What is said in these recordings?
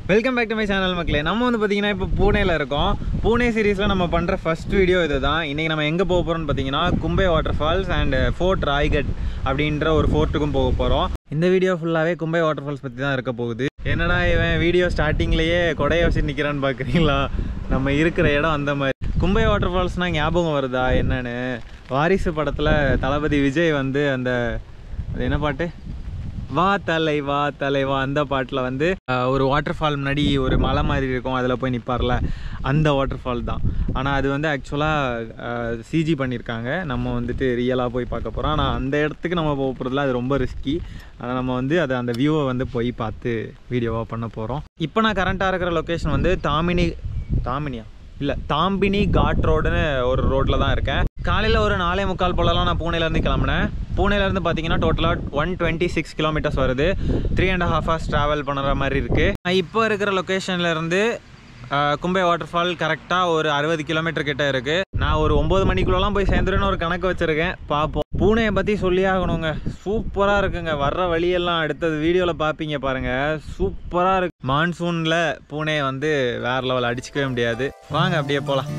Welcome back to my channel மக்களே. நம்ம வந்து பார்த்தீங்கன்னா இப்போ பூனேல இருக்கோம். பூனே சீரீஸில் நம்ம பண்ணுற ஃபர்ஸ்ட் வீடியோ இது தான். இன்றைக்கி நம்ம எங்கே போக போகிறோம்னு பார்த்தீங்கன்னா Kumbhe water falls and fort Raigad அப்படின்ற ஒரு ஃபோர்ட்டுக்கும் போக போகிறோம். இந்த வீடியோ ஃபுல்லாகவே கும்பே வாட்டர் ஃபால்ஸ் பற்றி தான் இருக்க போகுது. என்னடா இவன் வீடியோ ஸ்டார்டிங்லேயே கொடையை வச்சு நிற்கிறான்னு பார்க்குறீங்களா? நம்ம இருக்கிற இடம் அந்த மாதிரி. கும்பே வாட்டர் ஃபால்ஸ்னால் ஞாபகம் வருதா என்னன்னு? வாரிசு படத்தில் தளபதி விஜய் வந்து அந்த அது என்ன பாட்டு, வா தலை வா தலை வா, அந்த பாட்டில் வந்து ஒரு வாட்டர் ஃபால் முன்னாடி ஒரு மலை மாதிரி இருக்கும், அதில் போய் நிற்பார்ல, அந்த வாட்டர் ஃபால் தான். ஆனால் அது வந்து ஆக்சுவலாக சிஜி பண்ணியிருக்காங்க. நம்ம வந்துட்டு ரியலாக போய் பார்க்க போகிறோம். ஆனால் அந்த இடத்துக்கு நம்ம போக போகிறதுல அது ரொம்ப ரிஸ்கி. ஆனால் நம்ம வந்து அதை அந்த வியூவை வந்து போய் பார்த்து வீடியோவாக பண்ண போகிறோம். இப்போ நான் கரண்ட்டாக இருக்கிற லொக்கேஷன் வந்து தாம்பினி காட் ரோடுன்னு ஒரு ரோட்டில் தான் இருக்கேன். காலையில் ஒரு 4:45 போலலாம் நான் பூனேலேருந்து கிளம்புனேன். பூனேலேருந்து பார்த்தீங்கன்னா டோட்டலாக 126 கிலோமீட்டர்ஸ் வருது. 3.5 hours ட்ராவல் பண்ணுற மாதிரி இருக்குது. நான் இப்போ இருக்கிற லொக்கேஷன்லேருந்து கும்பே வாட்டர் ஃபால் கரெக்டாக ஒரு 60 கிலோமீட்டர் கிட்ட இருக்குது. நான் ஒரு 9 மணிக்குள்ளலாம் போய் சேர்ந்துருன்னு ஒரு கணக்கு வச்சுருக்கேன். பார்ப்போம். பூனேயை பற்றி சொல்லி ஆகணுங்க. சூப்பராக இருக்குங்க. வர்ற வழியெல்லாம் அடுத்தது வீடியோவில் பார்ப்பீங்க பாருங்கள். சூப்பராக இருக்கு. மான்சூனில் பூனே வந்து வேறு லெவல், அடிச்சிக்கவே முடியாது. வாங்க அப்படியே போகலாம்.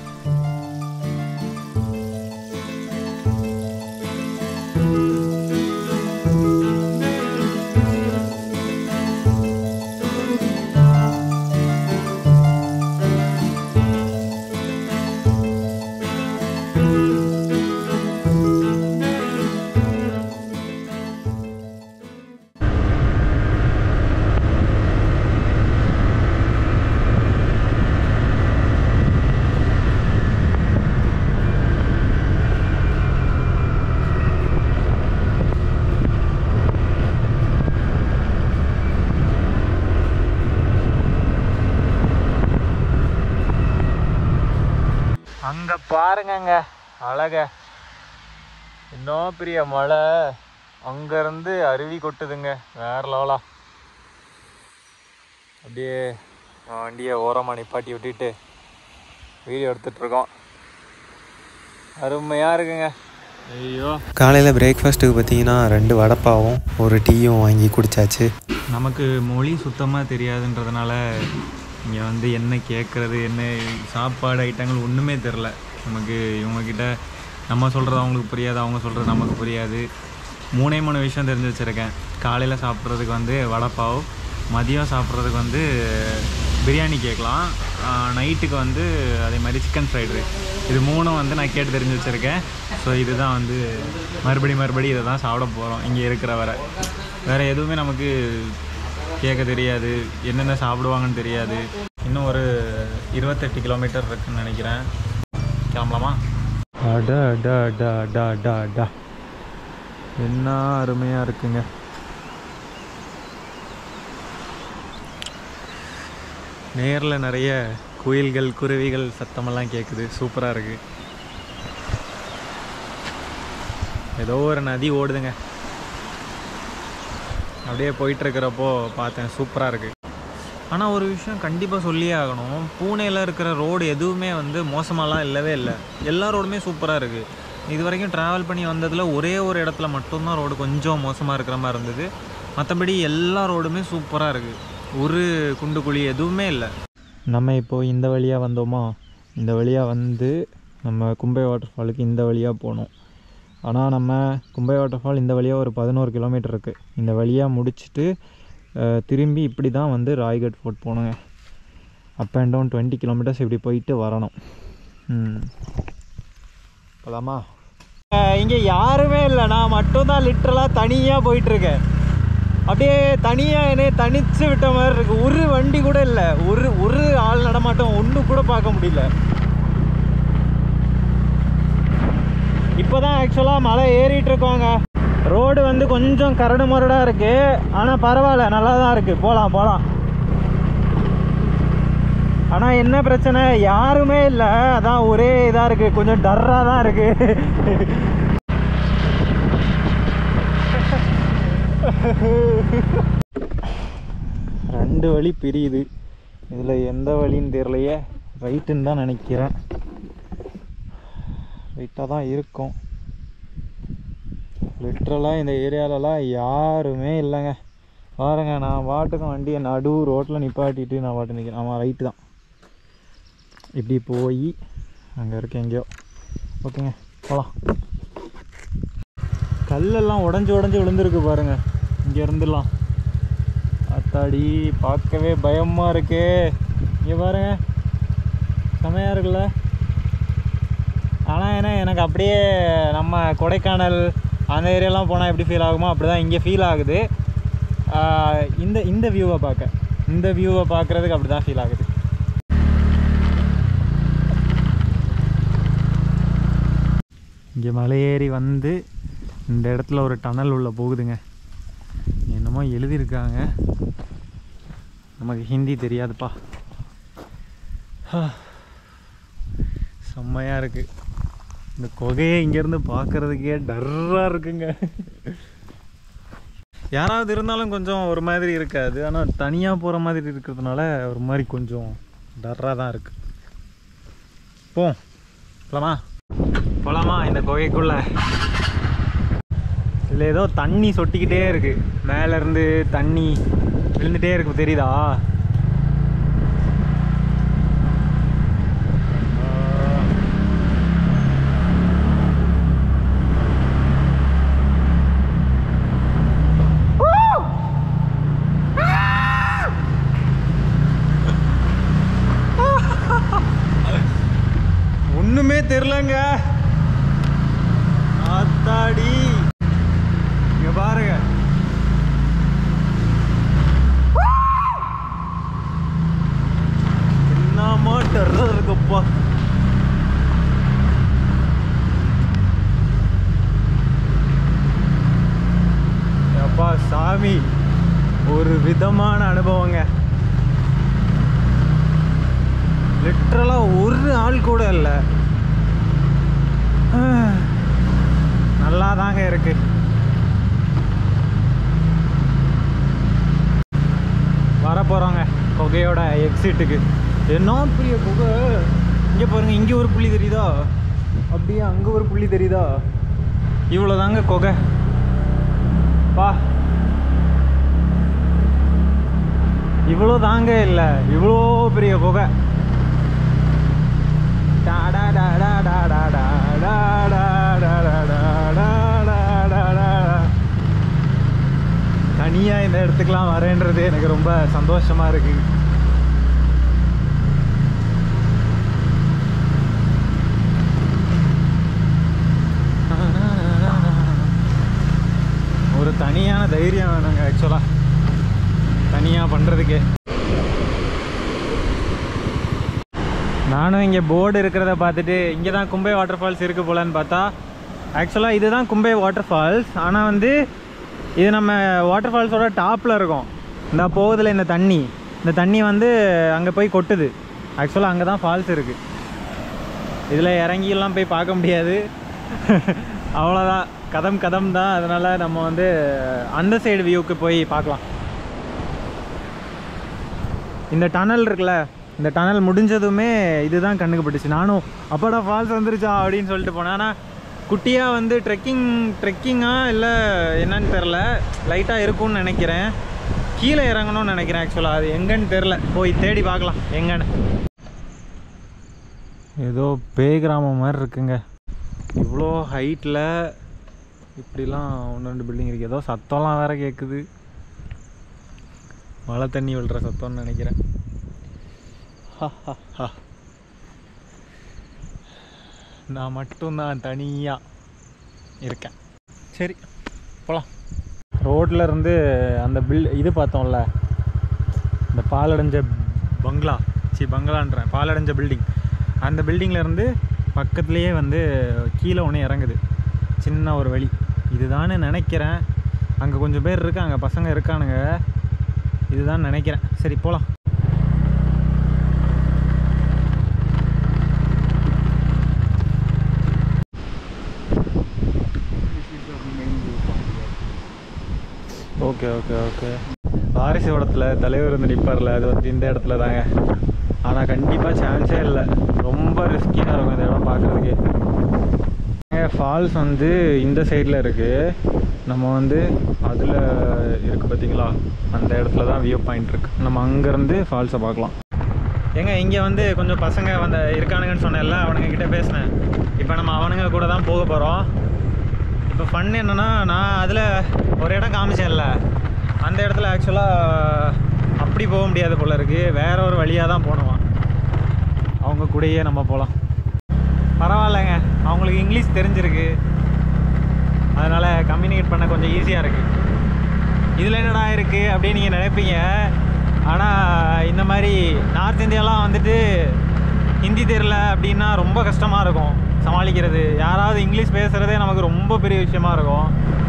அங்கே பாருங்கங்க அழக, இன்னும் பெரிய மலை, அங்கேருந்து அருவி கொட்டுதுங்க, வேற லெவலா. அப்படியே வண்டியை ஓரமாக நிப்பாட்டி விட்டுட்டு வீடியோ எடுத்துட்ருக்கோம். அருமையாக இருக்குங்க. ஐயோ, காலையில் பிரேக்ஃபாஸ்ட்டுக்கு பார்த்தீங்கன்னா 2 வடைப்பாவும் ஒரு டீயும் வாங்கி குடித்தாச்சு. நமக்கு மொழி சுத்தமாக தெரியாதுன்றதுனால இங்கே வந்து என்ன கேட்குறது, என்ன சாப்பாடு ஐட்டங்கள் ஒன்றுமே தெரில நமக்கு. இவங்கக்கிட்ட நம்ம சொல்கிறது அவங்களுக்கு புரியாது, அவங்க சொல்கிறது நமக்கு புரியாது. 3 விஷயம் தெரிஞ்சு வச்சுருக்கேன். காலையில் சாப்பிட்றதுக்கு வந்து வடைப்பாவ், மதியம் சாப்பிட்றதுக்கு வந்து பிரியாணி கேட்கலாம், நைட்டுக்கு வந்து அதே மாதிரி சிக்கன் ஃப்ரைட் ரைஸ். இது 3 வந்து நான் கேட்டு தெரிஞ்சு வச்சுருக்கேன். ஸோ இதுதான் வந்து மறுபடி இதை தான் சாப்பிட போகிறோம். இங்கே இருக்கிற வேறு எதுவுமே நமக்கு கேட்க தெரியாது, என்னென்ன சாப்பிடுவாங்கன்னு தெரியாது. இன்னும் ஒரு 28 கிலோமீட்டர் இருக்குன்னு நினைக்கிறேன். கிளம்பலாமா? அடா டா டா டா டா டா, என்ன அருமையாக இருக்குங்க. நேரில் நிறைய குயில்கள் குருவிகள் சத்தமெல்லாம் கேட்குது. சூப்பராக இருக்குது. ஏதோ ஒரு நதி ஓடுதுங்க. அப்படியே போயிட்டுருக்கிறப்போ பார்த்தேன், சூப்பராக இருக்குது. ஆனால் ஒரு விஷயம் கண்டிப்பாக சொல்லியே ஆகணும். பூனேயில் இருக்கிற ரோடு எதுவுமே வந்து மோசமாலாம் இல்லவே இல்லை. எல்லா ரோடுமே சூப்பராக இருக்குது. இது வரைக்கும் ட்ராவல் பண்ணி வந்ததில் ஒரே ஒரு இடத்துல மட்டும்தான் ரோடு கொஞ்சம் மோசமாக இருக்கிற மாதிரி இருந்தது. மற்றபடி எல்லா ரோடுமே சூப்பராக இருக்குது. ஒரு குண்டு குழி எதுவுமே இல்லை. நம்ம இப்போது இந்த வழியாக வந்தோமா, இந்த வழியாக வந்து நம்ம கும்பே வாட்டர் ஃபாலுக்கு இந்த வழியாக போகணும். ஆனால் நம்ம கும்பே வாட்டர் ஃபால் இந்த வழியாக ஒரு 11 கிலோமீட்டர் இருக்குது. இந்த வழியாக முடிச்சுட்டு திரும்பி இப்படி தான் வந்து ராய்கட் ஃபோர்ட் போகணுங்க. அப் அண்ட் டவுன் 20 கிலோமீட்டர்ஸ் இப்படி போயிட்டு வரணும். போகலாமா? இங்கே யாருமே இல்லை, நான் மட்டும்தான் லிட்டரலாக தனியாக போயிட்டுருக்கேன். அப்படியே தனியாக என்னை தனித்து விட்ட மாதிரி இருக்குது. ஒரு வண்டி கூட இல்லை, ஒரு ஆள் நடமாட்டம் ஒன்று கூட பார்க்க முடியல. இப்போ தான் ஆக்சுவலாக மலை ஏறிட்டுருக்கோங்க. ரோடு வந்து கொஞ்சம் கரடு முரடாக இருக்குது, ஆனால் பரவாயில்ல, நல்லா தான் இருக்குது. போகலாம். ஆனால் என்ன பிரச்சனை, யாருமே இல்லை. அதான் ஒரே இதாக இருக்குது, கொஞ்சம் டர்ராக தான் இருக்குது. ரெண்டு வழி பிரியுது. இதில் எந்த வழின்னு தெரியலையே. ரைட்டுன்னு தான் நினைக்கிறேன். ரைட்டாக தான் இருக்கும். லிட்ரலாக இந்த ஏரியாலலாம் யாருமே இல்லைங்க. பாருங்க, நான் பாட்டுக்கும் வண்டியை நடு ரோட்டில் நிப்பாட்டிட்டு நான் பாட்டு நிற்கிறேன். ஆமாம், ரைட்டு தான். இப்படி போய் அங்கே இருக்க எங்கேயோ. ஓகேங்க, போகலாம். கல்லெல்லாம் உடஞ்சி விழுந்துருக்கு பாருங்க. இங்கே இருந்துடலாம். அத்தாடி, பார்க்கவே பயமாக இருக்கே. இங்கே பாருங்க, செமையாக இருக்குல்ல. ஆனால் ஏன்னா எனக்கு அப்படியே நம்ம கொடைக்கானல் அந்த ஏரியாலாம் போனால் எப்படி ஃபீல் ஆகுமோ அப்படி தான் இங்கே ஃபீல் ஆகுது. இந்த வியூவை பார்க்குறதுக்கு அப்படி தான் ஃபீல் ஆகுது. இங்கே மலையேறி வந்து இந்த இடத்துல ஒரு டனல் உள்ள போகுதுங்க. என்னமோ எழுதியிருக்காங்க, நமக்கு ஹிந்தி தெரியாதுப்பா. செம்மையாக இருக்குது. இந்த குகையை இங்கேருந்து பார்க்குறதுக்கே டர்ராக இருக்குங்க. யாராவது இருந்தாலும் கொஞ்சம் ஒரு மாதிரி இருக்காது, ஆனால் தனியாக போகிற மாதிரி இருக்கிறதுனால ஒரு மாதிரி கொஞ்சம் டர்ராக தான் இருக்குது. போகலாமா இந்த குகைக்குள்ளே? இதில் ஏதோ தண்ணி சொட்டிக்கிட்டே இருக்குது, மேலேருந்து தண்ணி விழுந்துகிட்டே இருக்கு, தெரியுதா? ஒன்றுமே தெரிலங்க. ஆத்தாடி, இங்க பாருங்க. என்னமா டெரர் இருக்குப்பா. அப்பா சாமி, ஒரு விதமான அனுபவங்க. லிட்டரலா ஒரு ஆள் கூட இல்லை. நல்லா தாங்க இருக்கு. வரப்போகிறோங்க குகையோட எக்ஸிட்டுக்கு. என்ன பெரிய குகை! இங்கே பாருங்கள், இங்கே ஒரு புள்ளி தெரியுதா, அப்படியே அங்கே ஒரு புள்ளி தெரியுதா. இவ்வளோ தாங்க குகை பா. இவ்வளோ தாங்க இல்லை, இவ்வளோ பெரிய குகை. தனியாக இந்த இடத்துக்குலாம் வரேன்றது எனக்கு ரொம்ப சந்தோஷமாக இருக்குது. ஒரு தனியான தைரியம் வேணுங்க ஆக்சுவலாக தனியாக பண்ணுறதுக்கு. நானும் இங்கே போர்டு இருக்கிறத பார்த்துட்டு இங்கே தான் கும்பை வாட்டர் ஃபால்ஸ் இருக்குது போலன்னு பார்த்தா ஆக்சுவலாக இதுதான் கும்பை வாட்டர் ஃபால்ஸ். ஆனால் வந்து இது நம்ம வாட்டர் ஃபால்ஸோட டாப்பில் இருக்கும். இந்த போகுதில் இந்த தண்ணி வந்து அங்கே போய் கொட்டுது. ஆக்சுவலாக அங்கே தான் ஃபால்ஸ் இருக்குது. இதில் இறங்கியெல்லாம் போய் பார்க்க முடியாது. அவ்வளோதான், கதம் தான். அதனால் நம்ம வந்து அந்த சைடு வியூவுக்கு போய் பார்க்கலாம். இந்த டனல் இருக்குல்ல, இந்த டனல் முடிஞ்சதுமே இதுதான் கண்ணுக்கு பட்டுச்சு. நானும் அப்பாடா ஃபால்ஸ் வந்துருச்சா அப்படின்னு சொல்லிட்டு போனேன். ஆனால் குட்டியாக வந்து ட்ரெக்கிங்காக இல்லை என்னன்னு தெரில, லைட்டாக இருக்கும்னு நினைக்கிறேன். கீழே இறங்கணும்னு நினைக்கிறேன் ஆக்சுவலாக. அது எங்கன்னு தெரில, போய் தேடி பார்க்கலாம் எங்கன்னு. ஏதோ பேய் கிராமம் மாதிரி இருக்குங்க. இவ்வளோ ஹைட்டில் இப்படிலாம் 1-2 பில்டிங் இருக்குது. ஏதோ சத்தம்லாம் வேறு கேட்குது, மழை தண்ணி விழுற சத்தம்னு நினைக்கிறேன். நான் மட்டும்தான் தனியாக இருக்கேன். சரி போகலாம். ரோட்டில் இருந்து அந்த இது பார்த்தோம்ல, இந்த பாலடைஞ்ச பங்களான்றேன், பாலடைஞ்ச பில்டிங். அந்த பில்டிங்லேருந்து பக்கத்துலேயே வந்து கீழே ஒன்று இறங்குது, சின்ன ஒரு வழி. இதுதான்னு நினைக்கிறேன். அங்கே கொஞ்சம் பேர் இருக்காங்க, பசங்க இருக்கானுங்க. இதுதான் நினைக்கிறேன். சரி போகலாம். Okay okay okay. வாரிசு படத்தில் தலைவர் வந்து நிற்பார்ல, அது வந்து இந்த இடத்துல தாங்க. ஆனால் கண்டிப்பாக சான்ஸே இல்லை, ரொம்ப ரிஸ்கியாக இருக்கும் இந்த இடம் பார்க்குறதுக்கு. ஃபால்ஸ் வந்து இந்த சைடில் இருக்குது. நம்ம வந்து அதில் இருக்குது பார்த்தீங்களா, அந்த இடத்துல தான் வியூ பாயிண்ட் இருக்குது. நம்ம அங்கேருந்து ஃபால்ஸை பார்க்கலாம். இங்கே வந்து கொஞ்சம் பசங்க வந்து இருக்கானுங்கன்னு சொன்னேன்ல, அவனுங்கக்கிட்ட பேசினேன். இப்போ நம்ம அவனுங்க கூட தான் போக போகிறோம். இப்போ ஃபன் என்னென்னா, நான் அதில் ஒரு இடம் காமிச்சேன்ல, அந்த இடத்துல ஆக்சுவலாக அப்படி போக முடியாது போல இருக்குது. வேற ஒரு வழியாக தான் போகணுமா. அவங்க கூடயே நம்ம போகலாம். பரவாயில்லைங்க, அவங்களுக்கு இங்கிலீஷ் தெரிஞ்சிருக்கு, அதனால் கம்யூனிகேட் பண்ண கொஞ்சம் ஈஸியாக இருக்குது. இதில் என்னடா இருக்குது அப்படின்னு நீங்கள் நினைப்பீங்க. ஆனால் இந்த மாதிரி நார்த் இந்தியாலாம் வந்துட்டு ஹிந்தி தெரியல அப்படின்னா ரொம்ப கஷ்டமாக இருக்கும் சமாளிக்கிறது. யாராவது இங்கிலீஷ் பேசுகிறதே நமக்கு ரொம்ப பெரிய விஷயமா இருக்கும்.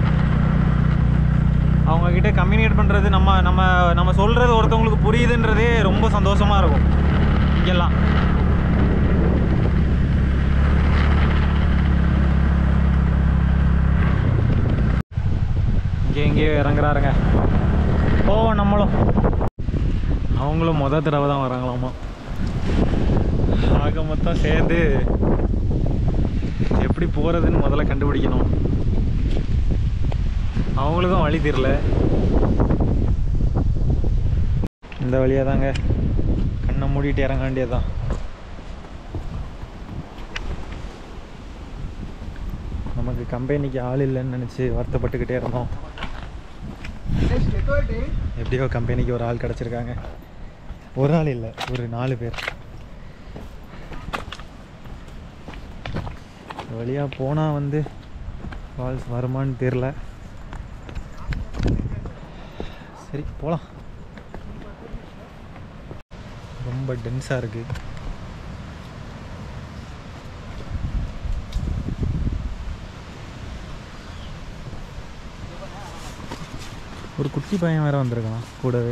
அவங்கக்கிட்ட கம்யூனிகேட் பண்ணுறது, நம்ம சொல்கிறது ஒருத்தவங்களுக்கு புரியுதுன்றதே ரொம்ப சந்தோஷமாக இருக்கும் இங்கெல்லாம். எங்கேயோ இறங்குறாருங்க. நம்மளும் அவங்களும் மொதல் தடவை தான் வராங்களாமா. ஆக மொத்தம் சேர்ந்து எப்படி போகிறதுன்னு முதல்ல கண்டுபிடிக்கணும். அவங்களுக்கும் வழி தெரியல. இந்த வழியாக தாங்க, கண்ணை மூடிட்டு இறங்க வேண்டியதுதான். நமக்கு கம்பெனிக்கு ஆள் இல்லைன்னு நினச்சி வருத்தப்பட்டுக்கிட்டே இருந்தோம். எப்படியோ கம்பெனிக்கு ஒரு ஆள் கிடச்சிருக்காங்க. ஒரு ஆள் இல்லை, ஒரு 4 பேர். வழியாக போனால் வந்து ஃபால்ஸ் வருமானு தெரில. சரி போகலாம். ரொம்ப டென்ஸாக இருக்குது. ஒரு குட்டி பையன் வேறு வந்திருக்கான் கூடவே.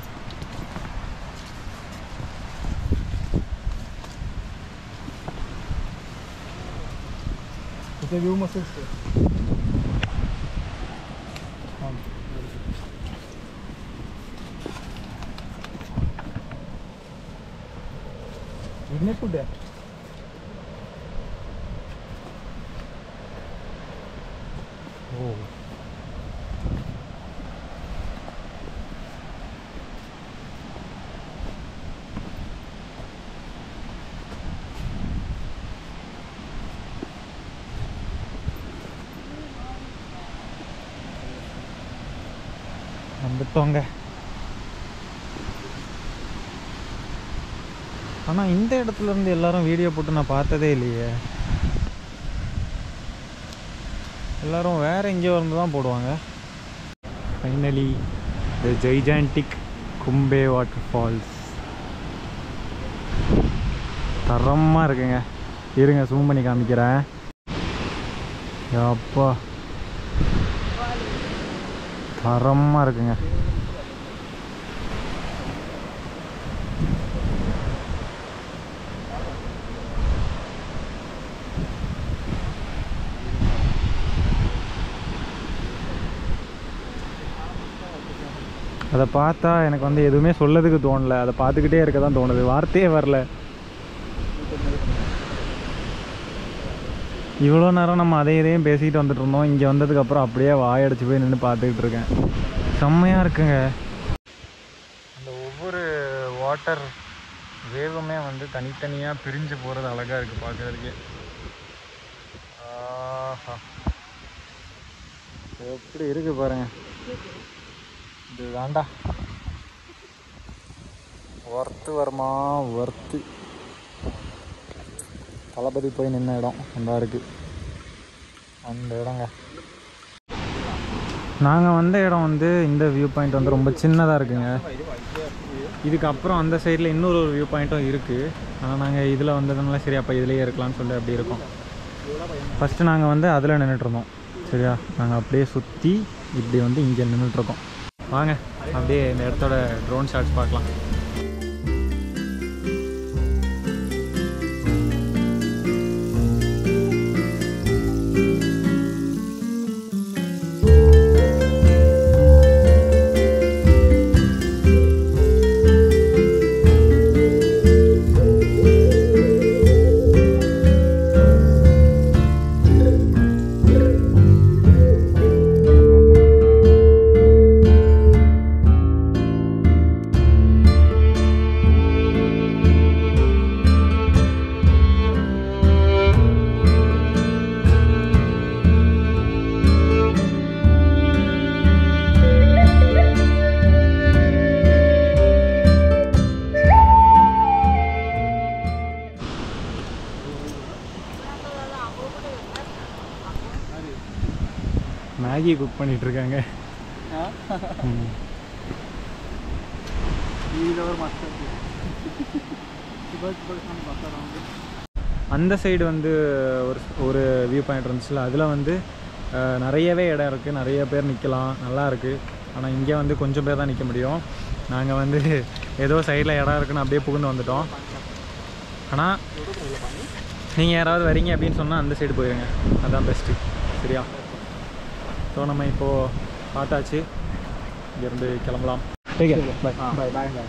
व्यू मस्त विघ्नेश कुठे आहे? हो வந்துட்டோங்க. ஆனால் இந்த இடத்துல இருந்து எல்லாரும் வீடியோ போட்டு நான் பார்த்ததே இல்லையே. எல்லாரும் வேற எங்கேயோ இருந்து தான் போடுவாங்க. Finally the gigantic Kumbhe water falls. தரமாக இருக்குங்க. இருங்க ஜூம் பண்ணி காமிக்கிறேன். அப்பா தரமாக இருக்குங்க. அதை பார்த்தா எனக்கு வந்து எதுவுமே சொல்லதுக்கு தோணலை. அதை பார்த்துக்கிட்டே இருக்க தான் தோணுது. வார்த்தையே வரல. இவ்வளோ நேரம் நம்ம இதையும் பேசிக்கிட்டு வந்துட்டு இருந்தோம். இங்கே வந்ததுக்கப்புறம் அப்படியே வாயடிச்சு போய் நின்று பார்த்துக்கிட்டு இருக்கேன். செம்மையாக இருக்குங்க. அந்த ஒவ்வொரு வாட்டர் வேவுமே வந்து தனித்தனியாக பிரிஞ்சு போகிறது அழகாக இருக்குது பார்க்குறதுக்கே. ஆஹா எப்படி இருக்குது பாருங்கள். இது வேண்டா ஒர்த்து வருமா? ஒர்த்து. தளபதி போய் நின்ன இடம் நல்லா இருக்குது. அந்த இடங்க நாங்கள் வந்த இடம் வந்து இந்த வியூ பாயிண்ட் வந்து ரொம்ப சின்னதாக இருக்குங்க. இதுக்கப்புறம் அந்த சைடில் இன்னொரு வியூ பாயிண்ட்டும் இருக்குது. ஆனால் நாங்கள் இதில் வந்ததுனால சரி அப்போ இதுலேயே இருக்கலாம்னு சொல்லி அப்படி இருக்கோம். ஃபஸ்ட்டு நாங்கள் வந்து அதில் நின்றுட்டுருந்தோம். சரியா, நாங்கள் அப்படியே சுற்றி இப்படி வந்து இங்கே நின்றுட்டுருக்கோம். வாங்க அப்படியே இந்த இடத்தோட ட்ரோன் ஷாட்ஸ் பார்க்கலாம். மேகி குக் பண்ணிட்டு இருக்காங்க. அந்த சைடு வந்து ஒரு வியூ பாயிண்ட் இருந்துச்சுல, அதில் வந்து நிறையவே இடம் இருக்குது, நிறைய பேர் நிற்கலாம், நல்லா இருக்குது. ஆனால் இங்கே வந்து கொஞ்சம் பேர் தான் நிற்க முடியும். நாங்கள் வந்து ஏதோ சைடில் இடம் இருக்குன்னு அப்படியே புகுந்து வந்துட்டோம். ஆனால் நீங்கள் யாராவது வரீங்க அப்படின்னு சொன்னால் அந்த சைடு போயிருங்க, அதுதான் பெஸ்ட்டு. சரியா? ஸோ நம்ம இப்போது பார்த்தாச்சு, இங்கேருந்து கிளம்பலாம். Okay, bye bye bye bye.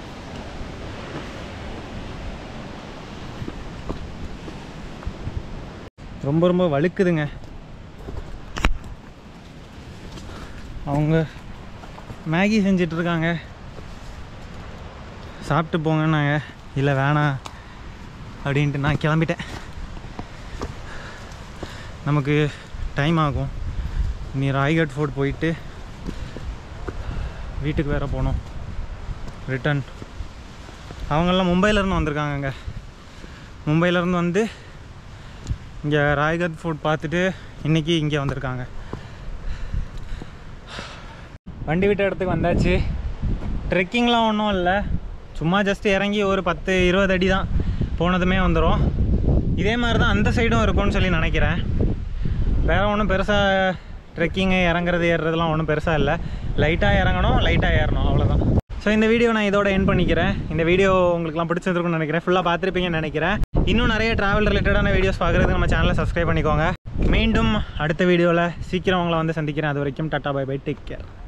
ரொம்ப ரொம்ப வழுக்குதுங்க. அவங்க மேகி செஞ்சிட்ருக்காங்க, சாப்பிட்டு போங்கன்னாங்க. இல்லை வேணாம் அப்படின்ட்டு நான் கிளம்பிட்டேன். நமக்கு டைம் ஆகும். நீ ராய்கட் ஃபோர்ட் போயிட்டு வீட்டுக்கு வேறு போகணும், ரிட்டன். அவங்கெல்லாம் மும்பையிலேருந்து வந்திருக்காங்கங்க. மும்பையிலேருந்து வந்து இங்கே ராய்கட் ஃபோர்ட் பார்த்துட்டு இன்றைக்கி இங்கே வந்திருக்காங்க. வண்டி விட்ட இடத்துக்கு வந்தாச்சு. ட்ரெக்கிங்லாம் ஒன்றும் இல்லை, சும்மா ஜஸ்ட் இறங்கி ஒரு 10-20 அடி தான், போனதுமே வந்துடும். இதே மாதிரி தான் அந்த சைடும் இருக்கும்னு சொல்லி நினைக்கிறேன். வேறு ஒன்றும் பெருசாக ட்ரெக்கிங்கு இறங்குறது ஏறுறதுலாம் ஒன்றும் பெருசாக இல்லை. லைட்டாக இறங்கணும், லைட்டாக ஏறணும், அவ்வளோதான். ஸோ இந்த வீடியோ நான் இதோட எண்ட் பண்ணிக்கிறேன். இந்த வீடியோ உங்களுக்குலாம் பிடிச்சிருக்குன்னு நினைக்கிறேன், ஃபுல்லாக பார்த்துருப்பீங்கன்னு நினைக்கிறேன். இன்னும் நிறைய ட்ராவல் ரிலேட்டடான வீடியோஸ் பார்க்குறதுக்கு நம்ம சேனலை சப்ஸ்கிரைப் பண்ணிக்கோங்க. மீண்டும் அடுத்த வீடியோவில் சீக்கிரம் உங்களை வந்து சந்திக்கிறேன். அது வரைக்கும் tata bye bye, take care.